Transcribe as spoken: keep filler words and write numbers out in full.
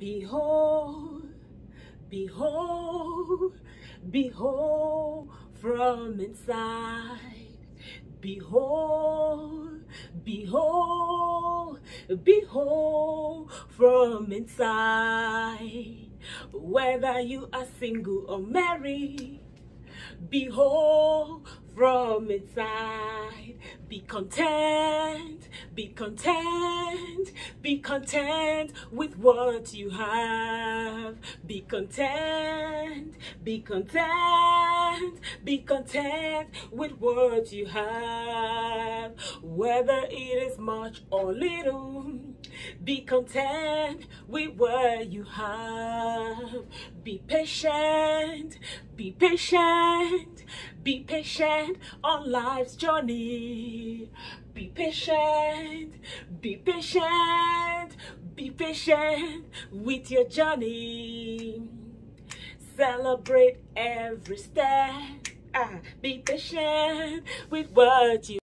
Behold, behold, behold from inside. Behold, behold, behold from inside. Whether you are single or married, behold from inside. Be content, be content, be content with what you have. Be content, be content, be content with what you have. Whether it is much or little, be content with what you have. Be patient, be patient, be patient on life's journey. Be patient, be patient, be patient with your journey. Celebrate every step. Ah, be patient with what you